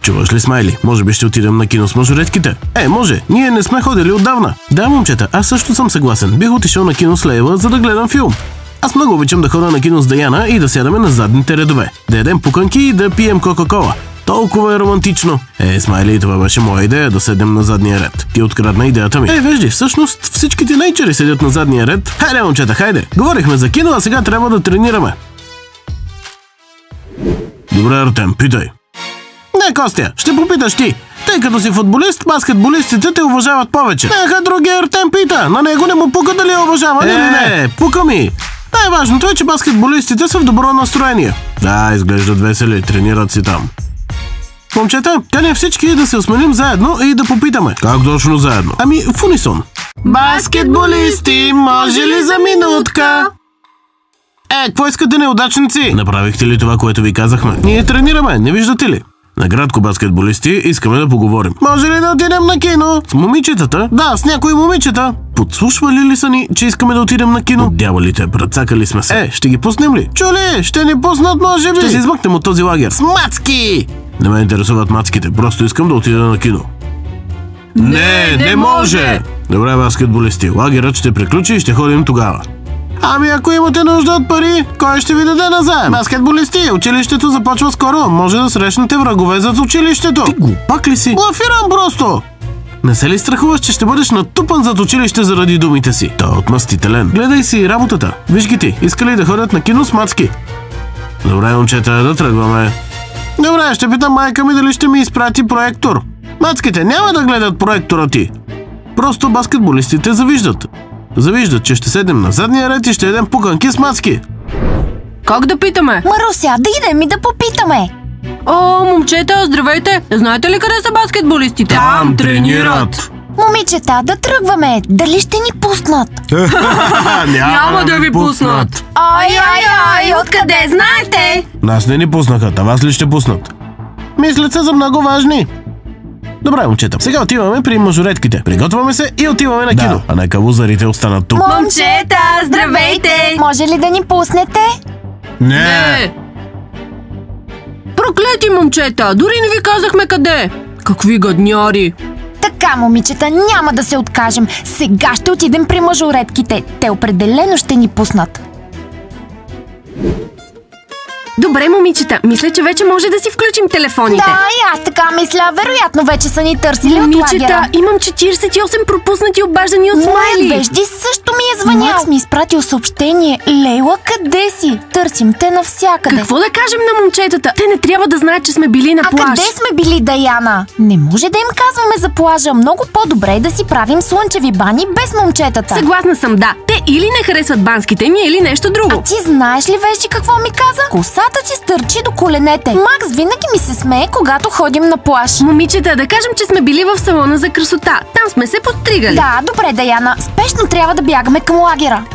Чуваш ли, Смайли? Може би ще отидем на кино с мажоретките? Може. Ние не сме ходили отдавна. Да, момчета, аз също съм съгласен. Бих отишъл на кино с Лейла, за да гледам филм. Аз много обичам да ходя на кино с Даяна и да сядаме на задните редове. Да ядем пуканки и да пием Кока-кола. Толкова е романтично. Смайли, това беше моя идея да седем на задния ред. Ти открадна идеята ми. Вежди, всъщност всички тинейджери седят на задния ред. Хайде, момчета, хайде. Говорихме за кино, а сега трябва да тренираме. Добре, Артем, питай. Не, Костя, ще попиташ ти. Тъй като си футболист, баскетболистите те уважават повече. Нека другия Артем пита. На него не му пука дали уважава или не. Пука ми. Най-важното е, че баскетболистите са в добро настроение. Да, изглеждат весели, тренират си там. Момчета, каня всички да се осменим заедно и да попитаме. Как точно заедно? В унисон. Баскетболисти, може ли за минутка? Какво искате, неудачници? Направихте ли това, което ви казахме? Ние тренираме, не виждате ли? Накратко, баскетболисти, искаме да поговорим. Може ли да отидем на кино? С момичетата? Да, с някои момичета. Подслушвали ли са ни, че искаме да отидем на кино? Дяволите, прецакали сме се. Ще ги пуснем ли? Чули, ще ни пуснат, може би. Ще се измъкнем от този лагер. С мацки! Не ме интересуват мацките, просто искам да отида на кино. Не може! Добре, баскетболисти, лагерът ще приключи и ще ходим тогава. Ако имате нужда от пари, кой ще ви даде назаем? Баскетболисти, училището започва скоро. Може да срещнете врагове зад училището. Ти глупак ли си? Лафирам просто! Не се ли страхуваш, че ще бъдеш натупан зад училище заради думите си? Той е отмъстителен. Гледай си работата. Виж ги ти, искали да ходят на кино с мацки. Добре, момчета, да тръгваме. Добре, ще питам майка ми дали ще ми изпрати проектор. Мацките няма да гледат проектора ти. Просто баскетболистите завиждат. Завиждат, че ще седем на задния ред и ще ядем пуканки с мацки. Как да питаме? Маруся, да идем и да попитаме. Момчета, здравейте! Знаете ли къде са баскетболистите? Там тренират. Момичета, да тръгваме. Дали ще ни пуснат? Няма да ви пуснат. Ай, откъде знаете? Нас не ни пуснаха, а вас ли ще пуснат? Мислят се за много важни. Добре, момчета, сега отиваме при мажоретките. Приготвяме се и отиваме на кино. А нека лузарите останат тук. Момчета, здравейте! Може ли да ни пуснете? Не! Проклети момчета, дори не ви казахме къде. Какви гадняри! Така, момичета, няма да се откажем. Сега ще отидем при мажоретките. Те определено ще ни пуснат. Добре, момичета, мисля, че вече може да си включим телефоните. Да, и аз така мисля. Вероятно вече са ни търсили от лагера. Момичета, имам 48 пропуснати обаждани от Смайли. Вежди също ми е звънял. Макс ми изпратил съобщение. Лейла, къде си? Търсим те навсякъде. Какво да кажем на момчетата? Те не трябва да знаят, че сме били на плаж. А къде сме били, Даяна? Не може да им казваме за плажа. Много по-добре е да си правим слънчеви бани без момчетата. Съгласна съм, да. Те или не харесват банските ни, или нещо друго. А ти знаеш ли, Вежди, какво ми каза? Косата ти стърчи до коленете. Макс винаги ми се смее, когато ходим на плаж. Момичета, да кажем, че сме били в салона за красота. Там сме се подстригали. Да, добре, Даяна. Спешно трябва да бягаме към лагера.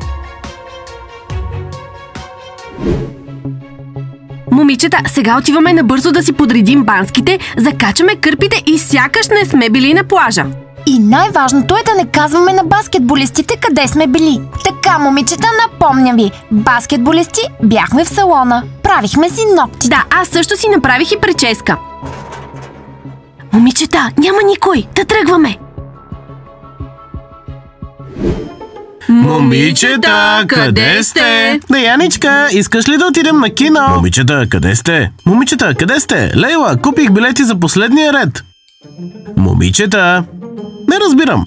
Момичета, сега отиваме набързо да си подредим банските, закачаме кърпите и сякаш не сме били на плажа. И най-важното е да не казваме на баскетболистите къде сме били. Така, момичета, напомням ви. Баскетболисти, бяхме в салона. Правихме си ногти. Да, аз също си направих и прическа. Момичета, няма никой. Да тръгваме. Момичета, къде сте? Даяничка, искаш ли да отидем на кино? Момичета, къде сте? Момичета, къде сте? Лейла, купих билети за последния ред. Момичета, не разбирам.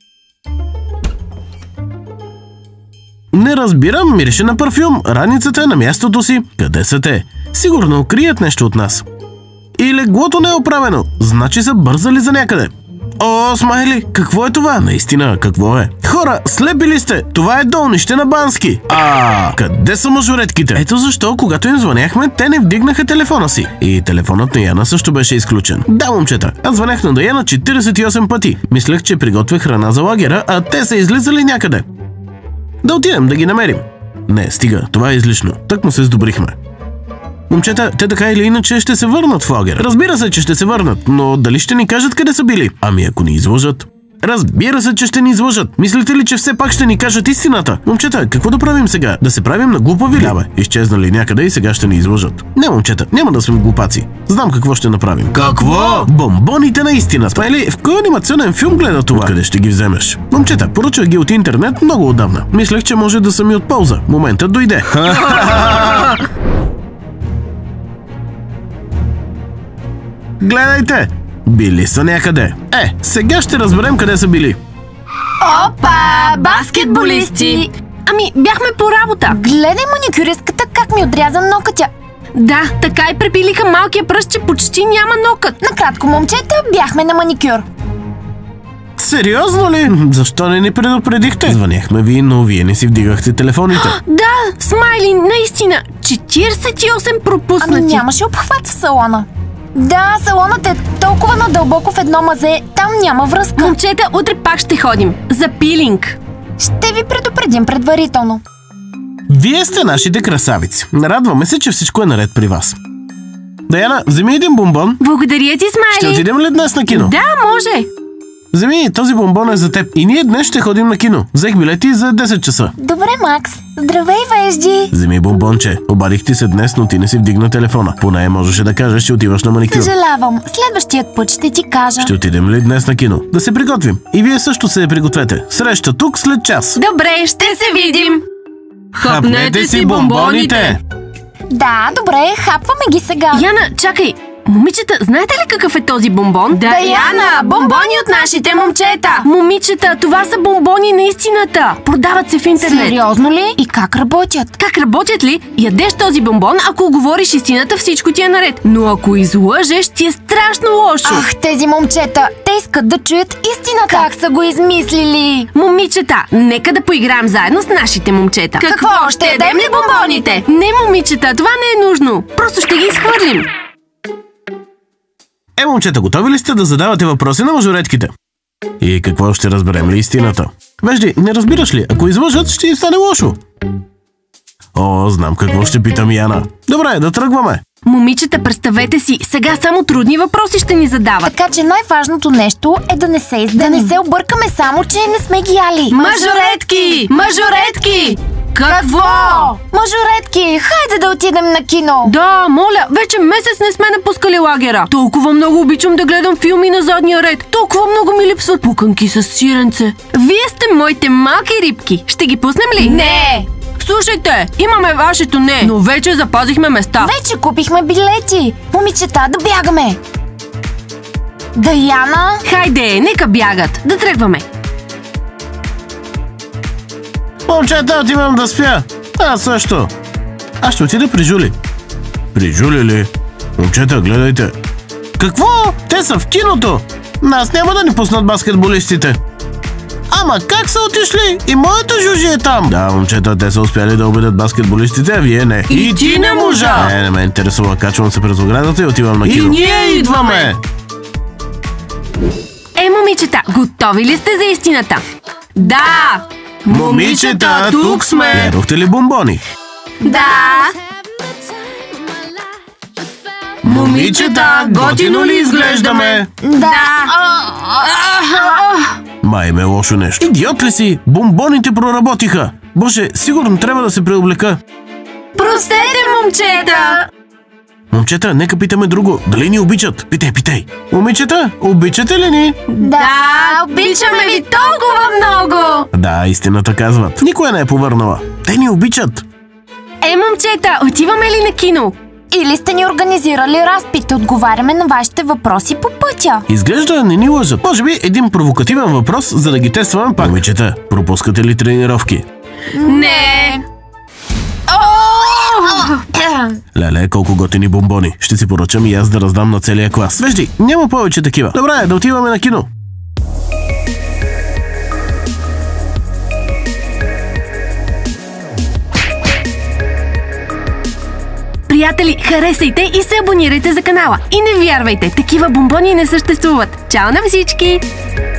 Не разбирам, мирише на парфюм. Раницата е на мястото си. Къде са те? Сигурно крият нещо от нас. И леглото не е оправено. Значи са бързали за някъде. О, Смайли, какво е това? Наистина, какво е? Хора, слепи ли сте? Това е долнище на Бански. Къде са мажоретките? Ето защо, когато им звъняхме, те не вдигнаха телефона си. И телефонът на Яна също беше изключен. Да, момчета, аз звънях на Даяна 48 пъти. Мислех, че приготвях храна за лагера, а те са излизали някъде. Да отидем да ги намерим. Не, стига, това е излишно. Так му се сдобрихме. Момчета, те така или иначе ще се върнат в лагер. Разбира се, че ще се върнат, но дали ще ни кажат къде са били? Ами ако ни излъжат? Разбира се, че ще ни излъжат. Мислите ли, че все пак ще ни кажат истината? Момчета, какво да правим сега? Да се правим на глупави? Лябе, изчезнали някъде и сега ще ни излъжат. Не, момчета, няма да сме глупаци. Знам какво ще направим. Какво? Бомбоните на истината. Смайли, в кой анимационен филм гледа това? Къде ще ги вземеш? Момчета, поръчах ги от интернет много отдавна. Мислех, че може да са ми от полза. Моментът дойде. Гледайте! Били са някъде. Сега ще разберем къде са били. Опа! Баскетболисти! Ами, бяхме по работа. Гледай маникюристката как ми отряза нокътя. Да, така и препилиха малкия пръст, че почти няма нокът. Накратко, момчета, бяхме на маникюр. Сериозно ли? Защо не ни предупредихте? Звъняхме ви, но вие не си вдигахте телефоните. Да, Смайли, наистина, 48 пропуснати. Ами нямаше обхват в салона. Да, салонът е толкова надълбоко в едно мазе, там няма връзка. Момчета, утре пак ще ходим. За пилинг. Ще ви предупредим предварително. Вие сте нашите красавици. Радваме се, че всичко е наред при вас. Даяна, вземи един бомбон. Благодаря ти, Смайли. Ще отидем ли днес на кино? Да, може. Вземи, този бомбон е за теб. И ние днес ще ходим на кино. Взех билети за 10 часа. Добре, Макс. Здравей, вежди. Вземи бомбонче. Обадих ти се днес, но ти не си вдигна телефона. Поне можеше да кажеш, че отиваш на маникюр. Съжалявам. Следващият път ще ти кажа. Ще отидем ли днес на кино? Да се приготвим. И вие също се пригответе. Среща тук след час. Добре, ще се видим. Хапнете си бомбоните! Да, добре, хапваме ги сега. Яна, чакай. Момичета, знаете ли какъв е този бомбон? Даяна, бомбони от нашите момчета! Момичета, това са бомбони на истината. Продават се в интернет. Сериозно ли? И как работят? Как работят ли? Ядеш този бомбон, ако говориш истината, всичко ти е наред. Но ако излъжеш, ти е страшно лошо. Ах, тези момчета! Те искат да чуят истината! Как са го измислили? Момичета, нека да поиграем заедно с нашите момчета. Какво? Ще ядем ли бомбоните? Не, момичета, това не е нужно. Просто ще ги изхвърлим. Момчета, готови ли сте да задавате въпроси на мажоретките? И какво, ще разберем ли истината? Вежди, не разбираш ли? Ако излъжат, ще им стане лошо. О, знам какво ще питам Яна. Добре, да тръгваме. Момичета, представете си, сега само трудни въпроси ще ни задават. Така че най-важното нещо е да не се изданем. Да не се объркаме само, че не сме ги яли. Мажоретки! Мажоретки! Какво? Мажоретки, хайде да отидем на кино. Да, моля, вече месец не сме напускали лагера. Толкова много обичам да гледам филми на задния ред. Толкова много ми липсват пуканки с сиренце. Вие сте моите малки рибки. Ще ги пуснем ли? Не! Слушайте, имаме вашето не, но вече запазихме места. Вече купихме билети. Момичета, да бягаме. Даяна? Хайде, нека бягат. Да тръгваме. Момчета, отивам да спя. Аз също. Аз ще отида при Жули. При Жули ли? Момчета, гледайте. Какво? Те са в киното. Нас няма да ни пуснат баскетболистите. Ама как са отишли? И моята Жужи е там. Да, момчета, те са успяли да убедят баскетболистите, а вие не. И ти не можа. Не ме интересува. Качвам се през оградата и отивам на кино. И ние идваме. Момичета, готови ли сте за истината? Да! Момичета, тук сме. Ядохте ли бомбони? Да! Момичета, готино ли изглеждаме? Да. Май ме лошо нещо. Идиот ли си? Бомбоните проработиха. Боже, сигурно трябва да се преоблека. Простете, момчета! Момчета, нека питаме друго. Дали ни обичат? Питай. Момичета, обичате ли ни? Да, обичаме ви толкова много! Да, истината казват. Никой не е повърнала. Те ни обичат. Момчета, отиваме ли на кино? Или сте ни организирали разпит? Отговаряме на вашите въпроси по пътя. Изглежда не ни лъжат. Може би един провокативен въпрос, за да ги тестваме пак. Момичета, пропускате ли тренировки? Не! Леле, колко готини бомбони. Ще си поръчам и аз да раздам на целия клас. Вежди, няма повече такива. Добре, да отиваме на кино. Приятели, харесайте и се абонирайте за канала. И не вярвайте, такива бомбони не съществуват. Чао на всички!